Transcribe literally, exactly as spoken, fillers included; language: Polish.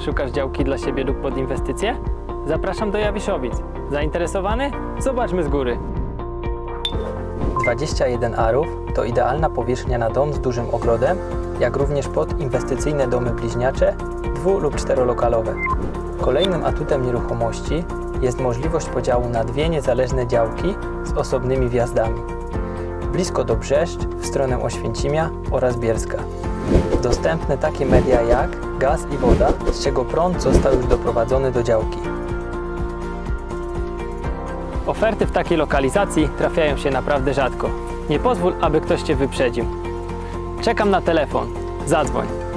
szukasz działki dla siebie lub pod inwestycje? Zapraszam do Jawiszowic. Zainteresowany? Zobaczmy z góry. dwadzieścia jeden arów to idealna powierzchnia na dom z dużym ogrodem, jak również pod inwestycyjne domy bliźniacze, dwu- lub czterolokalowe. Kolejnym atutem nieruchomości jest możliwość podziału na dwie niezależne działki z osobnymi wjazdami. Blisko do Brzeszcz, w stronę Oświęcimia oraz Bielska. Dostępne takie media jak gaz i woda, z czego prąd został już doprowadzony do działki. Oferty w takiej lokalizacji trafiają się naprawdę rzadko. Nie pozwól, aby ktoś Cię wyprzedził. Czekam na telefon. Zadzwoń.